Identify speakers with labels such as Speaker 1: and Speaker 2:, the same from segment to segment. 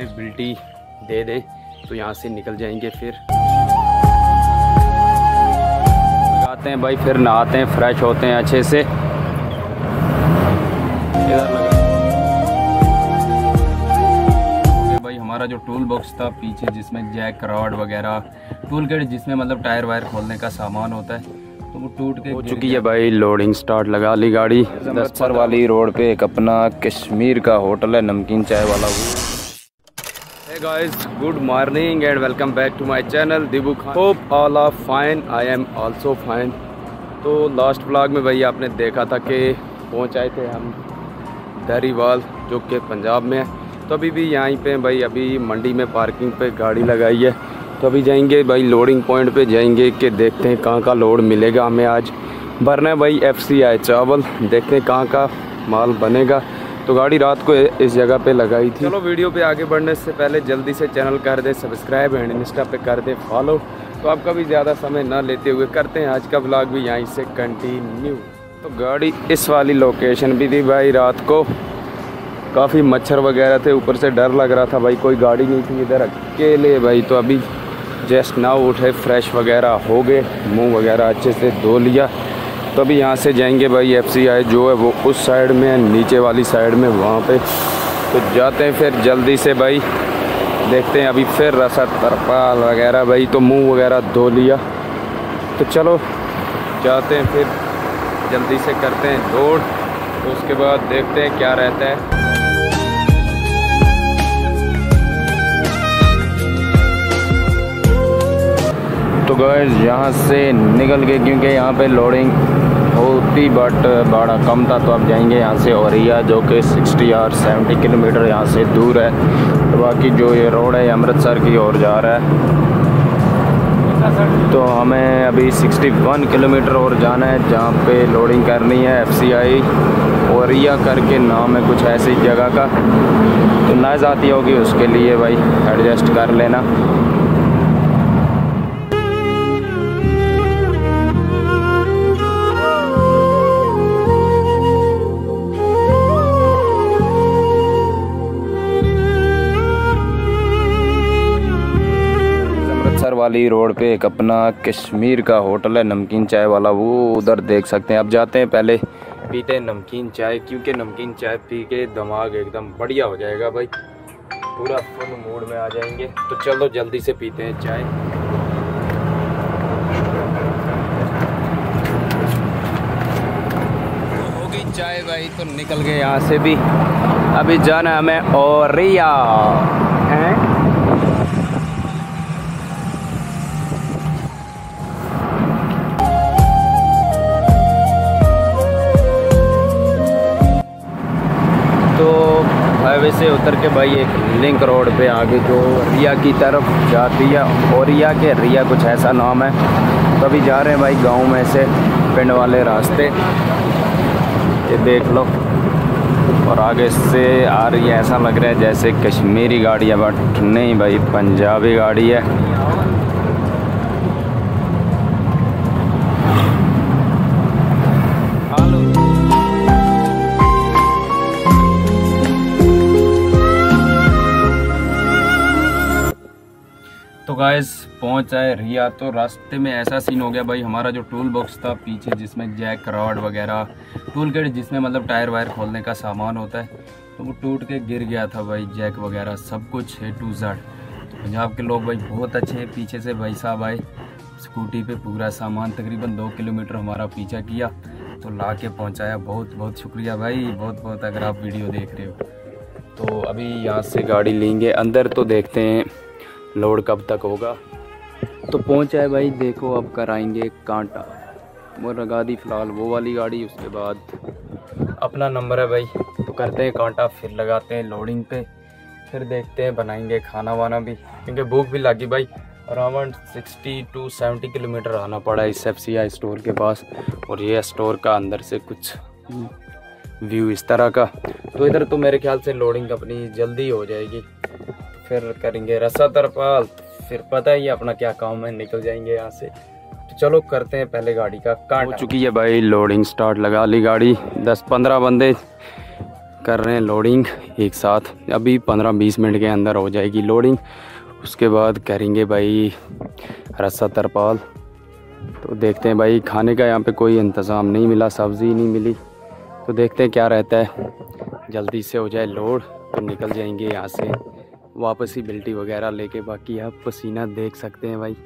Speaker 1: Accessibility दे दे तो यहाँ से निकल जाएंगे। फिर लगाते हैं भाई, फिर नहाते हैं, फ्रेश होते हैं अच्छे से। इधर लगा भाई हमारा जो टूल बॉक्स था पीछे, जिसमें जैक रॉड वगैरह टूल किट, जिसमें मतलब टायर वायर खोलने का सामान होता है, तो वो टूट के हो चुकी है भाई। लोडिंग स्टार्ट लगा ली गाड़ी। अमृतसर वाली रोड पे एक अपना कश्मीर का होटल है, नमकीन चाय वाला। Hey guys, good morning and welcome back to my channel Dibu Khan. Hope all are fine, I am also fine. तो लास्ट व्लॉग में भाई आपने देखा था कि पहुंच आए थे हम धारीवाल, जो कि पंजाब में है। तो अभी भी यहीं पे भाई, अभी मंडी में पार्किंग पे गाड़ी लगाई है। तो अभी जाएंगे भाई लोडिंग पॉइंट पे जाएंगे कि देखते हैं कहाँ का लोड मिलेगा हमें। आज भरना है भाई FCI चावल, देखते हैं कहाँ का माल बनेगा। तो गाड़ी रात को इस जगह पे लगाई थी। चलो वीडियो पे आगे बढ़ने से पहले जल्दी से चैनल कर दें सब्सक्राइब एंड इंस्टा पे कर दें फॉलो। तो आपका भी ज़्यादा समय ना लेते हुए करते हैं आज का व्लॉग भी यहीं से कंटिन्यू। तो गाड़ी इस वाली लोकेशन भी थी भाई, रात को काफ़ी मच्छर वगैरह थे, ऊपर से डर लग रहा था भाई, कोई गाड़ी नहीं थी इधर, अकेले भाई। तो अभी जस्ट नाउ उठे, फ्रेश वगैरह हो गए, मुंह वगैरह अच्छे से धो लिया। तो अभी यहाँ से जाएंगे भाई FCI जो है वो उस साइड में है, नीचे वाली साइड में, वहाँ पे तो जाते हैं। फिर जल्दी से भाई देखते हैं, अभी फिर रसा तरपाल वगैरह भाई, तो मुंह वगैरह धो लिया। तो चलो जाते हैं, फिर जल्दी से करते हैं लोड, तो उसके बाद देखते हैं क्या रहता है। तो गाइस यहाँ से निकल के, क्योंकि यहाँ पे लोडिंग होती बट भाड़ा कम था, तो अब जाएंगे यहाँ से औरिया, जो कि 60 और 70 किलोमीटर यहाँ से दूर है। तो बाकी जो ये रोड है अमृतसर की ओर जा रहा है। तो हमें अभी 61 किलोमीटर और जाना है, जहाँ पे लोडिंग करनी है FCI औरिया करके नाम है कुछ ऐसी जगह का। तो नज़ आती होगी, उसके लिए भाई एडजस्ट कर लेना। वाली रोड पे एक अपना कश्मीर का होटल है, नमकीन चाय वाला, वो उधर देख सकते हैं। अब जाते हैं, पहले पीते हैं नमकीन चाय, क्योंकि नमकीन चाय पी के दिमाग एकदम बढ़िया हो जाएगा भाई, पूरा फुल मूड में आ जाएंगे। तो चलो जल्दी से पीते हैं चाय। होगी चाय भाई, तो निकल गए यहाँ से भी। अभी जाना हमें औरिया है। हाईवे से उतर के भाई एक लिंक रोड पे आगे जो रिया की तरफ जाती है, औरिया के रिया कुछ ऐसा नाम है। तो अभी जा रहे हैं भाई गांव में से, पिंड वाले रास्ते, ये देख लो। और आगे से आ रही है, ऐसा लग रहा है जैसे कश्मीरी गाड़ी है, बट नहीं भाई, पंजाबी गाड़ी है। तो गाइस पहुंच आए रिया। तो रास्ते में ऐसा सीन हो गया भाई, हमारा जो टूल बॉक्स था पीछे, जिसमें जैक रॉड वगैरह टूल किट, जिसमें मतलब टायर वायर खोलने का सामान होता है, तो वो टूट के गिर गया था भाई, जैक वगैरह सब कुछ A to Z। पंजाब के लोग भाई बहुत अच्छे हैं। पीछे से भाई साहब आए स्कूटी पे, पूरा सामान तकरीबन 2 किलोमीटर हमारा पीछा किया, तो ला के पहुँचाया। बहुत बहुत शुक्रिया भाई, बहुत बहुत, अगर आप वीडियो देख रहे हो। तो अभी यहाँ से गाड़ी लेंगे अंदर, तो देखते हैं लोड कब तक होगा। तो पहुंचा है भाई, देखो अब कराएंगे कांटा, वो लगा दी फिलहाल वो वाली गाड़ी, उसके बाद अपना नंबर है भाई, तो करते हैं कांटा, फिर लगाते हैं लोडिंग पे, फिर देखते हैं बनाएंगे खाना वाना भी, क्योंकि भूख भी लगी भाई। अराउंड 60 to 70 किलोमीटर आना पड़ा इस FCI स्टोर के पास। और ये स्टोर का अंदर से कुछ व्यू इस तरह का। तो इधर तो मेरे ख्याल से लोडिंग अपनी जल्दी हो जाएगी, फिर करेंगे रसा तरपाल, फिर पता ही अपना क्या काम है, निकल जाएंगे यहाँ से। तो चलो करते हैं पहले गाड़ी का कांटा। हो चुकी है भाई लोडिंग स्टार्ट, लगा ली गाड़ी, 10-15 बंदे कर रहे हैं लोडिंग एक साथ। अभी 15-20 मिनट के अंदर हो जाएगी लोडिंग। उसके बाद करेंगे भाई रस्सा तरपाल। तो देखते हैं भाई, खाने का यहाँ पे कोई इंतज़ाम नहीं मिला, सब्ज़ी नहीं मिली, तो देखते हैं क्या रहता है। जल्दी से हो जाए लोड तो निकल जाएंगे यहाँ से वापस ही बिल्टी वगैरह लेके। बाकी आप पसीना देख सकते हैं भाई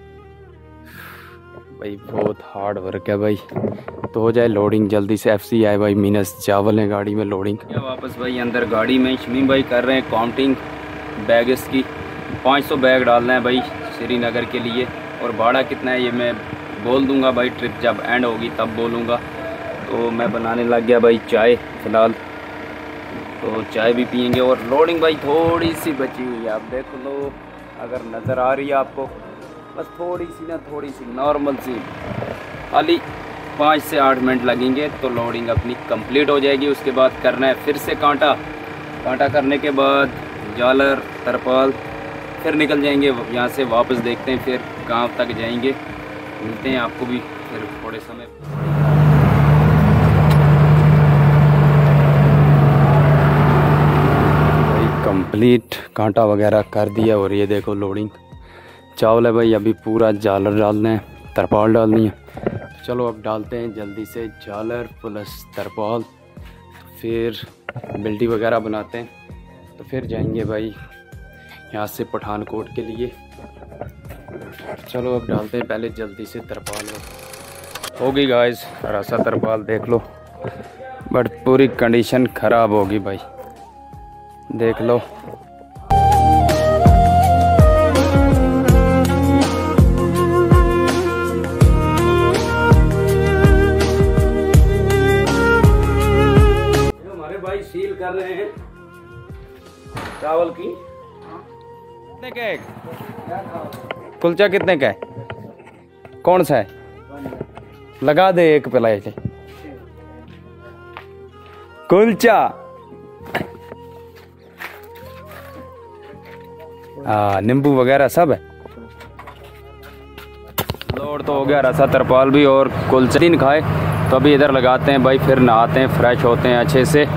Speaker 1: बहुत हार्ड वर्क है भाई। तो हो जाए लोडिंग जल्दी से। FC आए भाई, मीनस चावल है गाड़ी में लोडिंग। वापस भाई अंदर गाड़ी में शमीम भाई कर रहे हैं काउंटिंग बैग्स की। 500 बैग डालना है भाई श्रीनगर के लिए। और भाड़ा कितना है ये मैं बोल दूंगा भाई, ट्रिप जब एंड होगी तब बोलूँगा। तो मैं बनाने लग गया भाई चाय फ़िलहाल, तो चाय भी पियेंगे। और लोडिंग भाई थोड़ी सी बची हुई है, आप देख लो अगर नज़र आ रही है आपको, बस थोड़ी सी ना, थोड़ी सी नॉर्मल सी, खाली 5 से 8 मिनट लगेंगे तो लोडिंग अपनी कंप्लीट हो जाएगी। उसके बाद करना है फिर से कांटा करने के बाद जालर तरपाल, फिर निकल जाएंगे यहाँ से। वापस देखते हैं फिर गांव तक जाएंगे, मिलते हैं आपको भी फिर थोड़े समय। भाई कंप्लीट कांटा वगैरह कर दिया। और ये देखो लोडिंग चावल है भाई, अभी पूरा जालर डालना है, तरपाल डालनी है। चलो अब डालते हैं जल्दी से जालर प्लस तरपाल, तो फिर बिल्टी वगैरह बनाते हैं, तो फिर जाएंगे भाई यहाँ से पठानकोट के लिए। चलो अब डालते हैं पहले जल्दी से तरपाल। हो गई गाइस रस्सा तरपाल, देख लो, बट पूरी कंडीशन ख़राब होगी भाई, देख लो। सील कर रहे हैं चावल की। कितने का है कुलचा, कितने का है, कौन सा है, लगा दे एक प्लेट कुलचा। नींबू वगैरह सब है। लोड तो हो गया, रस्सा तरपाल भी और कुलचा दिन खाए। तो अभी इधर लगाते हैं भाई, फिर नहाते हैं, फ्रेश होते हैं अच्छे से।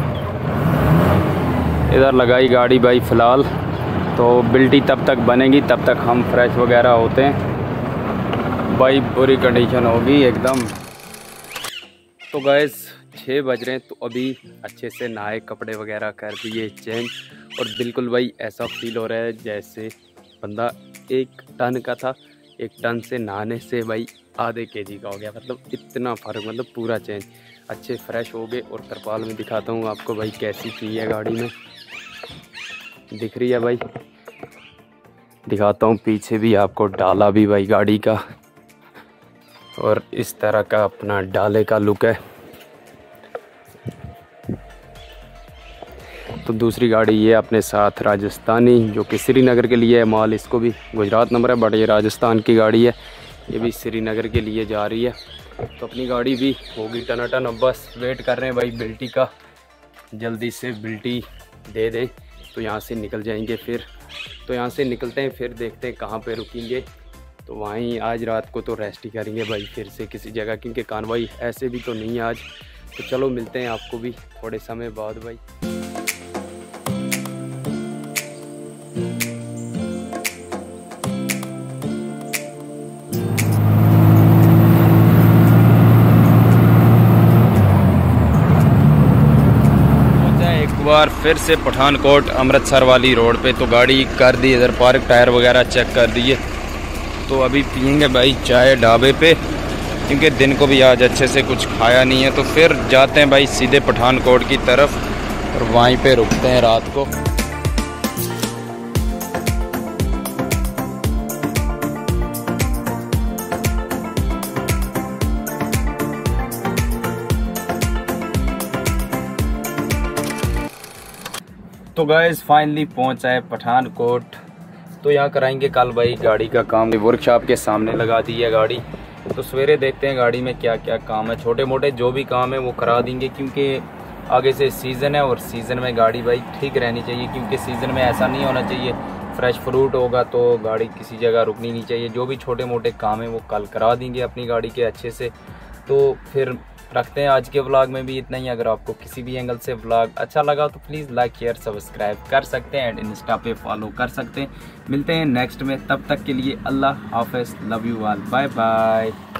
Speaker 1: इधर लगाई गाड़ी भाई फ़िलहाल, तो बिल्टी तब तक बनेगी, तब तक हम फ्रेश वगैरह होते हैं भाई। बुरी कंडीशन होगी एकदम। तो गैस 6 बज रहे हैं, तो अभी अच्छे से नहाए, कपड़े वगैरह कर दिए चेंज। और बिल्कुल भाई ऐसा फील हो रहा है जैसे बंदा 1 टन का था, 1 टन से नहाने से भाई आधे kg का हो गया। मतलब इतना फ़र्क, मतलब पूरा चेंज। अच्छे फ्रेश हो गए। और तरपाल में दिखाता हूँ आपको भाई कैसी की है गाड़ी में, दिख रही है भाई, दिखाता हूँ पीछे भी आपको डाला भी भाई गाड़ी का। और इस तरह का अपना डाले का लुक है। तो दूसरी गाड़ी ये अपने साथ राजस्थानी, जो कि श्रीनगर के लिए है माल। इसको भी गुजरात नंबर है, बट ये राजस्थान की गाड़ी है, ये भी श्रीनगर के लिए जा रही है। तो अपनी गाड़ी भी होगी टनाटन। अब बस वेट कर रहे हैं भाई बिल्टी का, जल्दी से बिल्टी दे दें तो यहाँ से निकल जाएंगे। फिर तो यहाँ से निकलते हैं, फिर देखते हैं कहाँ पे रुकेंगे। तो वहीं आज रात को तो रेस्ट ही करेंगे भाई फिर से किसी जगह, क्योंकि कानवाई ऐसे भी तो नहीं है आज। तो चलो मिलते हैं आपको भी थोड़े समय बाद भाई। बार फिर से पठानकोट अमृतसर वाली रोड पे। तो गाड़ी कर दी इधर पार्क, टायर वगैरह चेक कर दिए। तो अभी पियेंगे भाई चाय ढाबे पे, क्योंकि दिन को भी आज अच्छे से कुछ खाया नहीं है। तो फिर जाते हैं भाई सीधे पठानकोट की तरफ और वहीं पे रुकते हैं रात को। तो गाइस फाइनली पहुंचा है पठानकोट। तो यहाँ कराएंगे कल भाई गाड़ी का काम, वर्कशॉप के सामने लगा दी है गाड़ी। तो सवेरे देखते हैं गाड़ी में क्या क्या काम है, छोटे मोटे जो भी काम है वो करा देंगे, क्योंकि आगे से सीज़न है और सीज़न में गाड़ी भाई ठीक रहनी चाहिए। क्योंकि सीज़न में ऐसा नहीं होना चाहिए, फ्रेश फ्रूट होगा तो गाड़ी किसी जगह रुकनी नहीं चाहिए। जो भी छोटे मोटे काम है वो कल करा देंगे अपनी गाड़ी के अच्छे से। तो फिर रखते हैं आज के व्लॉग में भी इतना ही। अगर आपको किसी भी एंगल से व्लॉग अच्छा लगा तो प्लीज़ लाइक शेयर सब्सक्राइब कर सकते हैं एंड इंस्टा पे फॉलो कर सकते हैं। मिलते हैं नेक्स्ट में, तब तक के लिए अल्लाह हाफिज़, love you all, bye bye.